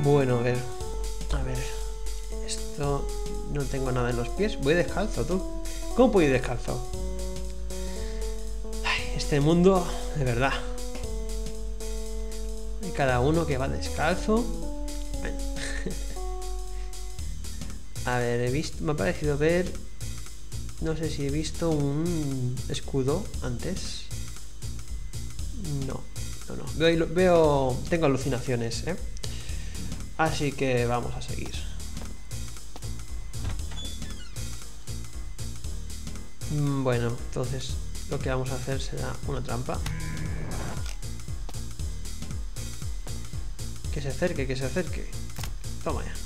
Bueno, a ver. A ver. Esto... No tengo nada en los pies. Voy descalzo, tú. ¿Cómo puedo ir descalzo? Ay, este mundo, de verdad. Hay cada uno que va descalzo. Bueno. A ver, he visto... Me ha parecido ver... No sé si he visto un escudo antes. No, no, no. Veo... Tengo alucinaciones, ¿eh? Así que vamos a seguir. Bueno, entonces lo que vamos a hacer será una trampa. Que se acerque, que se acerque. Toma ya.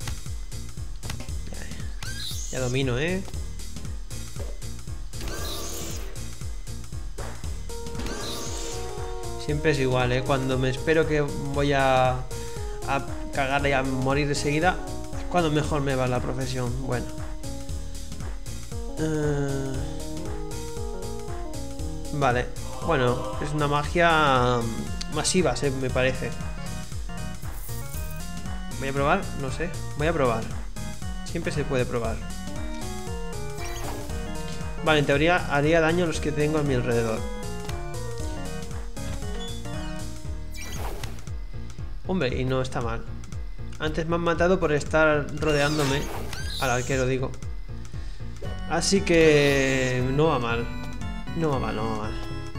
Ya domino, ¿eh? Siempre es igual, ¿eh? Cuando me espero que voy a cagar y a morir de seguida, es cuando mejor me va la profesión. Bueno. Vale. Bueno, es una magia masiva, me parece. ¿Voy a probar? No sé. Voy a probar. Siempre se puede probar. Vale, en teoría haría daño a los que tengo a mi alrededor. Hombre, y no está mal. Antes me han matado por estar rodeándome al arquero, digo. Así que no va mal. No va mal, no va mal.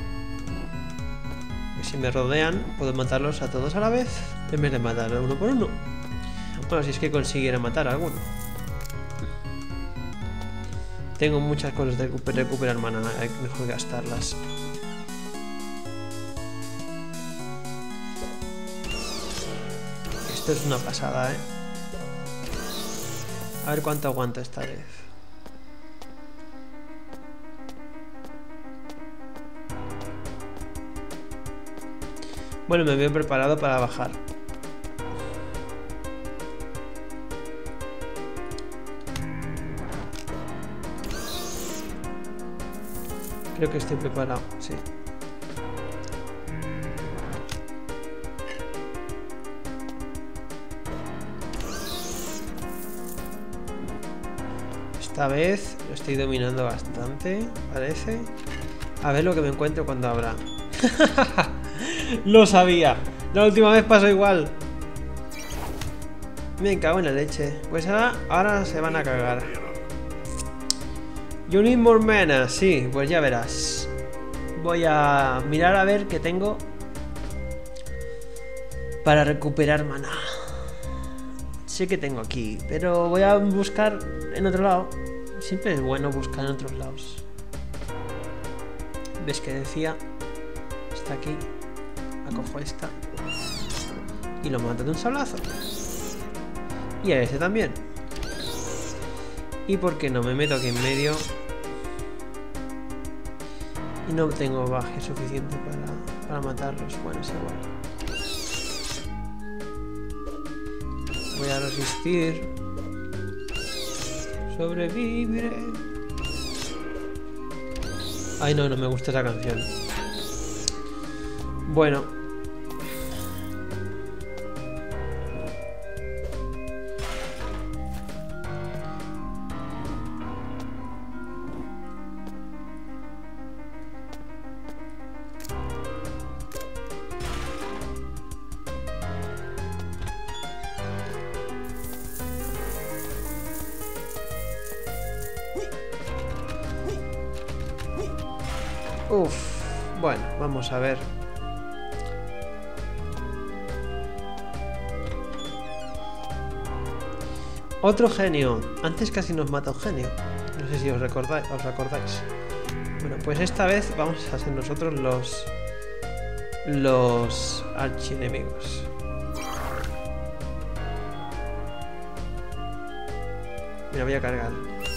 Y si me rodean, puedo matarlos a todos a la vez, en vez de matar uno por uno. Bueno, si es que consiguiera matar a alguno. Tengo muchas cosas de recuperar mana, hay que mejor gastarlas. Esto es una pasada, ¿eh? A ver cuánto aguanta esta vez. Bueno, me veo preparado para bajar. Creo que estoy preparado, sí. Esta vez lo estoy dominando bastante, parece. A ver lo que me encuentro cuando abra. Lo sabía. La última vez pasó igual. Me cago en la leche. Pues ahora se van a cagar. You need more mana. Sí, pues ya verás. Voy a mirar a ver qué tengo para recuperar mana. Sé que tengo aquí, pero voy a buscar en otro lado. Siempre es bueno buscar en otros lados. ¿Ves que decía? Está aquí. Acojo esta y lo mato de un sablazo. Y a este también. ¿Y por qué no me meto aquí en medio? Y no tengo baje suficiente para matarlos. Bueno, es igual. Voy a resistir. Sobreviviré. Ay, no, no me gusta esa canción. Bueno. Uf, bueno, vamos a ver. Otro genio. Antes casi nos mata un genio. No sé si os recordáis. Bueno, pues esta vez vamos a ser nosotros los archienemigos. Mira, voy a cargar.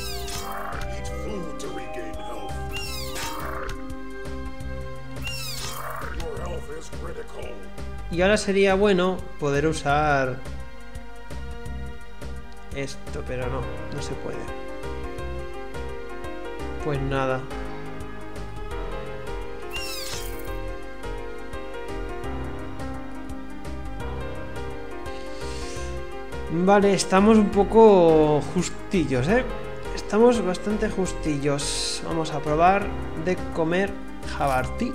Y ahora sería bueno poder usar esto, pero no se puede. Pues nada. Vale, estamos un poco justillos, ¿eh? Estamos bastante justillos. Vamos a probar de comer jabartí.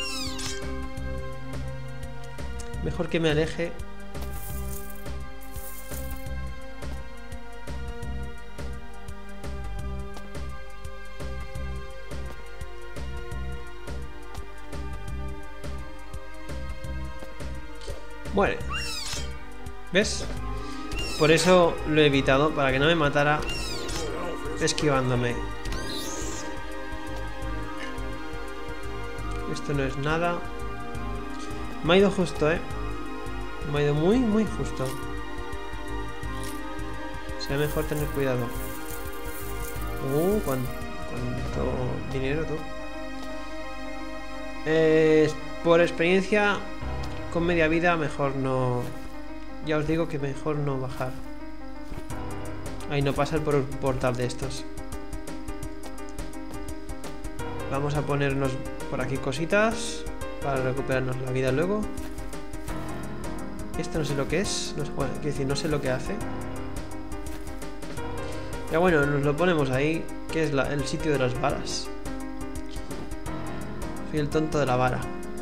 Mejor que me aleje. Muere. ¿Ves? Por eso lo he evitado, para que no me matara esquivándome. Esto no es nada. Me ha ido justo, ¿eh? Me ha ido muy, muy justo. Será mejor tener cuidado. ¿Cuánto dinero tú? Por experiencia, con media vida, mejor no... Ya os digo que mejor no bajar. Ahí no pasar por un portal de estos. Vamos a ponernos por aquí cositas para recuperarnos la vida luego. Esto no sé lo que es. No sé, bueno, quiero decir, no sé lo que hace. Ya bueno, nos lo ponemos ahí, que es el sitio de las varas. Soy el tonto de la vara.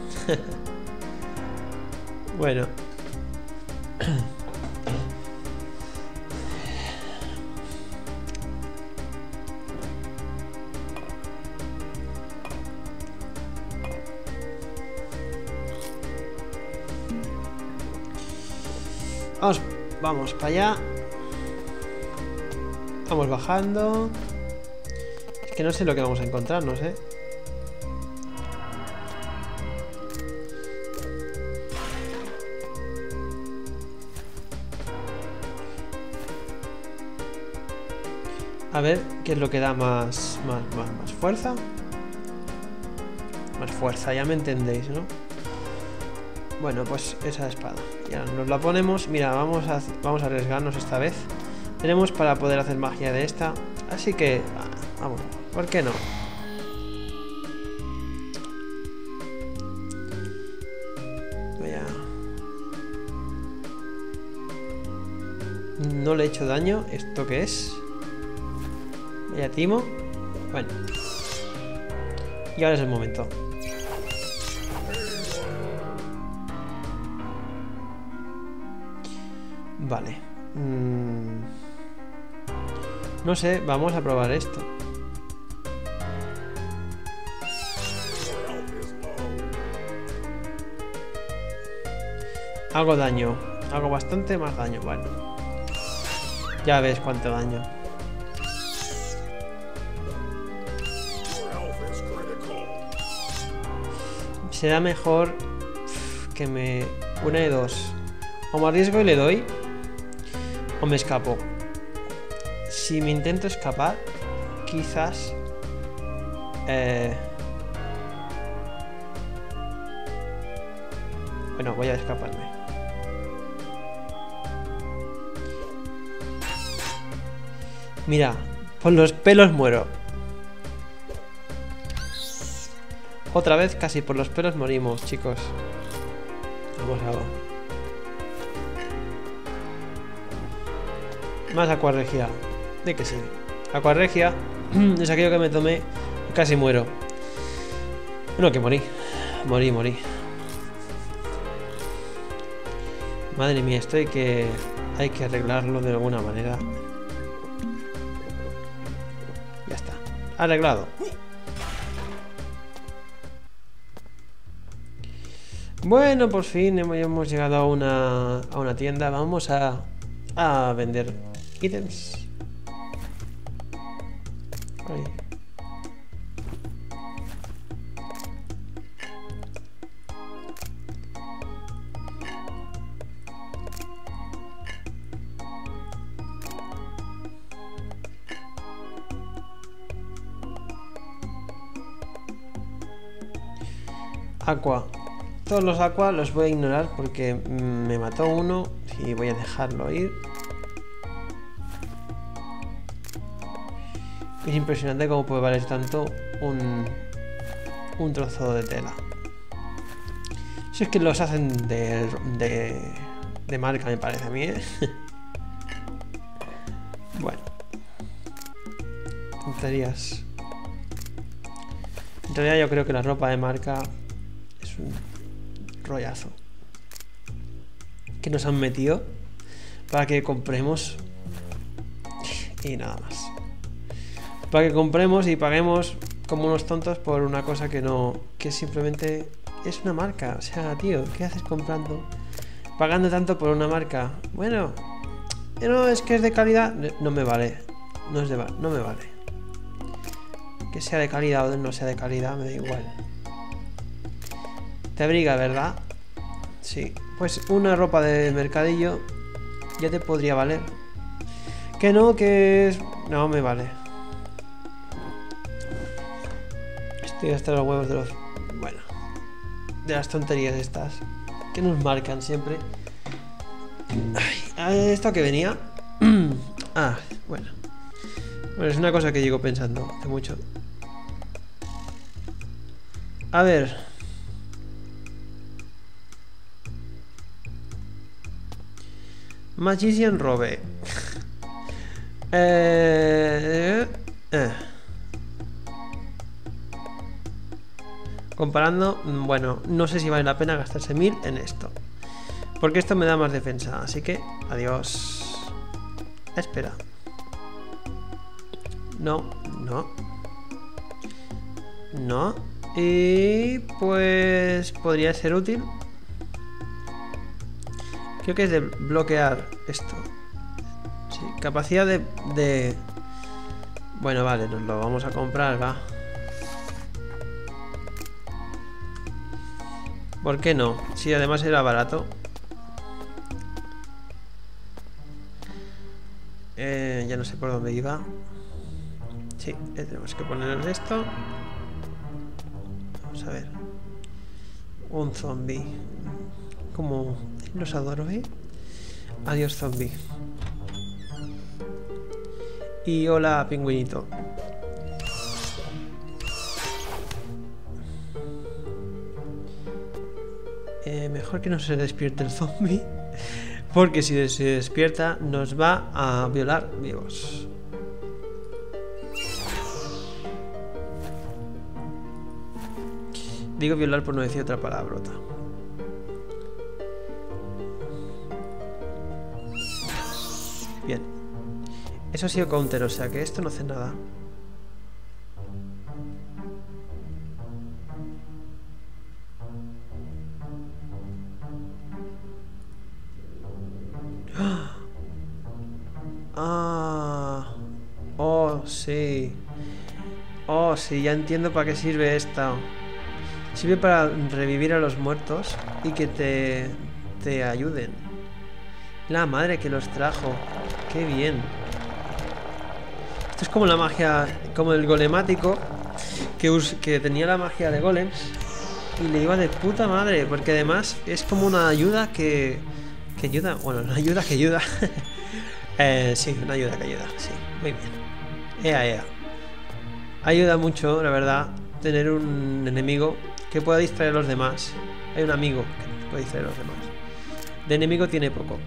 Bueno. Vamos para allá. Vamos bajando. Es que no sé lo que vamos a encontrar, no sé. A ver qué es lo que da más fuerza. Más fuerza, ya me entendéis, ¿no? Bueno, pues esa espada. Ya nos la ponemos. Mira, vamos a arriesgarnos esta vez. Tenemos para poder hacer magia de esta. Así que, vamos, ¿por qué no? No le he hecho daño. ¿Esto qué es? Vaya timo. Bueno. Y ahora es el momento. Vale. No sé, vamos a probar esto. Hago daño. Hago bastante más daño. Bueno. Ya ves cuánto daño. Será mejor que me... Una de dos. O me arriesgo y le doy, o me escapo. Si me intento escapar, quizás... Bueno, voy a escaparme. Mira, por los pelos muero. Otra vez casi por los pelos morimos, chicos. Vamos a ver. Más acuarregia. De que sí. Acuarregia es aquello que me tomé y casi muero. Bueno, que morí. Morí. Madre mía, esto hay que arreglarlo de alguna manera. Ya está. Arreglado. Bueno, por fin hemos llegado a una tienda. Vamos a vender ítems. Ahí. Aqua. Todos los aqua los voy a ignorar porque me mató uno y voy a dejarlo ir. Es impresionante cómo puede valer tanto un trozo de tela. Si es que los hacen de marca, me parece a mí, ¿eh? tonterías. En realidad yo creo que la ropa de marca es un rollazo que nos han metido para que compremos y nada más. Para que compremos y paguemos como unos tontos por una cosa que no, que simplemente es una marca. O sea, tío, ¿qué haces pagando tanto por una marca? Bueno, no, es que es de calidad. No me vale. No me vale. Que sea de calidad o no sea de calidad, me da igual. Te abriga, ¿verdad? Sí. Pues una ropa de mercadillo ya te podría valer. Que no, que es... No me vale. Estoy hasta los huevos de los... Bueno. De las tonterías estas. Que nos marcan siempre. Ay, ¿esto que venía? Ah, bueno. Bueno, es una cosa que llego pensando hace mucho. A ver. Magician Robe. Comparando, bueno, no sé si vale la pena gastarse 1000 en esto. Porque esto me da más defensa. Así que, adiós. Espera. No. Y pues podría ser útil. Creo que es de bloquear esto. Sí, capacidad de... Bueno, vale, nos lo vamos a comprar, va. ¿Por qué no? Si además era barato. Ya no sé por dónde iba. Sí, tenemos que ponernos esto. Vamos a ver. Un zombie. Como los adoro, ¿eh? Adiós, zombie. Y hola, pingüinito. Mejor que no se despierte el zombie. Porque si se despierta nos va a violar vivos. Digo violar por no decir otra palabrota. Bien. Eso ha sido counter, o sea que esto no hace nada. Ah. Oh, sí. Oh, sí, ya entiendo para qué sirve esta. Sirve para revivir a los muertos y que te ayuden. La madre que los trajo. Qué bien. Esto es como la magia, como el golemático que tenía la magia de golems y le iba de puta madre, porque además es como una ayuda que ayuda. Bueno, una ayuda que ayuda. Sí, una ayuda que ayuda. Sí, muy bien. Ea. Ayuda mucho, la verdad, tener un enemigo que pueda distraer a los demás. Hay un amigo que puede distraer a los demás. De enemigo tiene poco.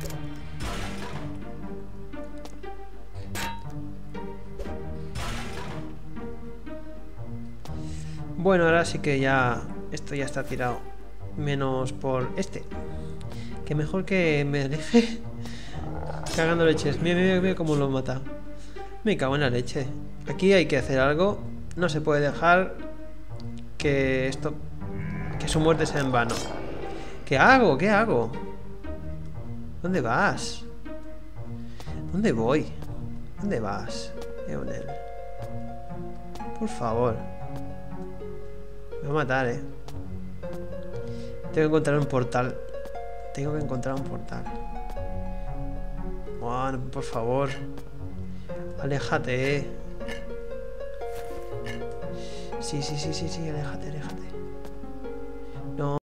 Bueno, ahora sí que ya esto ya está tirado. Menos por este. Que mejor que me deje cagando leches. Mira cómo lo mata. Me cago en la leche. Aquí hay que hacer algo. No se puede dejar que esto... que su muerte sea en vano. ¿Qué hago? ¿Qué hago? ¿Dónde vas? ¿Dónde voy? ¿Dónde vas, Eonel? Por favor. Me va a matar, Tengo que encontrar un portal. Bueno, por favor. Aléjate, Sí, aléjate. No.